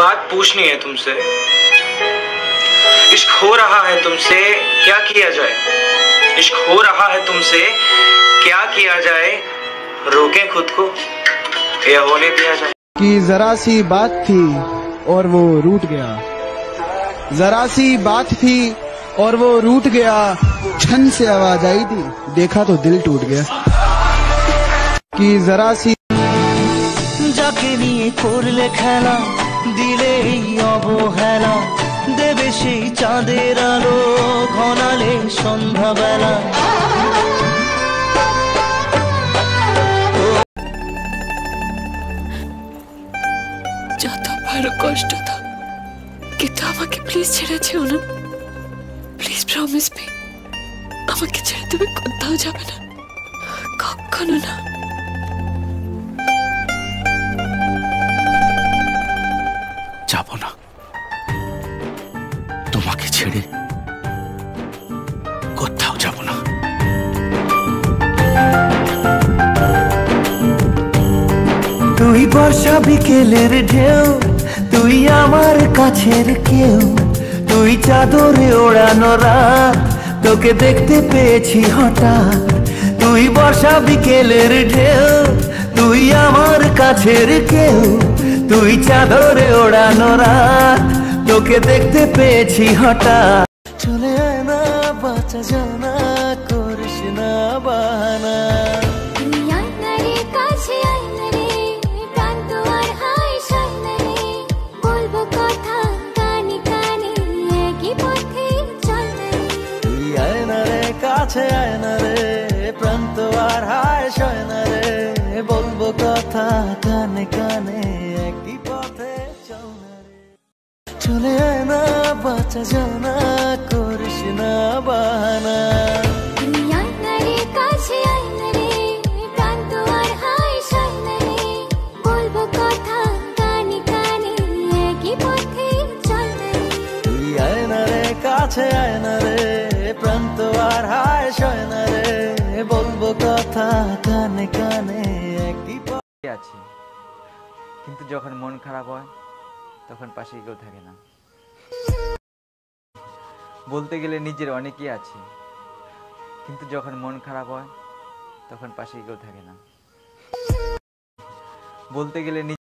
बात पूछनी है तुमसे। इश्क हो रहा है तुमसे, क्या किया जाए। इश्क हो रहा है तुमसे, क्या किया जाए। रोकें खुद को या होने दिया जाए। कि जरा सी बात थी और वो रूठ गया, जरा सी बात थी और वो रूठ गया। छन से आवाज आई थी, देखा तो दिल टूट गया। कि जरा सी যাকে নিয়ে করলে খেলা, দিলেই অবহেলা, দেবে সেই চাঁদের আলো ঘনালে সন্ধ্যাবেলা। যত বড় কষ্ট তো, কিন্তু আমাকে প্লিজ ছেড়ে যেও না। প্লিজ প্রমিস মি, আমাকে ছেড়ে তুমি কোথাও যাবে না, কখনো না। যাব না তোমাকে ছেড়ে, কোথাও যাব না। তুই বর্ষা বিকেলের ঢেউ, তুই আমার কাছের কেউ, তুই চাদরে ওড়ানো রাত, তোকে দেখতে পেয়েছি হঠাৎ। তুই বর্ষা বিকেলের ঢেউ, তুই আমার কাছের কেউ, তুই চাদরে ওড়ানো রাত, তোকে দেখতে পেয়েছি হঠাৎ। চলে আয় না, বাঁচা যাও না, করিস না বাহানা। কাছে আয় না রে, প্রান্ত আর হায় সয় না রে, বলবো কথা কানে কানে, একই পথে চল না রে। চলে আয় না, বাঁচা যাও না, করিস না বাহানা। তুই আয় না রে, কাছে আয় না রে, প্রান্ত আর হায় সয় না রে, বলবো কথা কানে কানে, একই পথে আছি। কিন্তু যখন মন খারাপ হয় তখন পাশে কেউ থাকে না। বলতে গেলে নিজের অনেকেই আছে, কিন্তু যখন মন খারাপ হয় তখন পাশে কেউ থাকে না। বলতে গেলে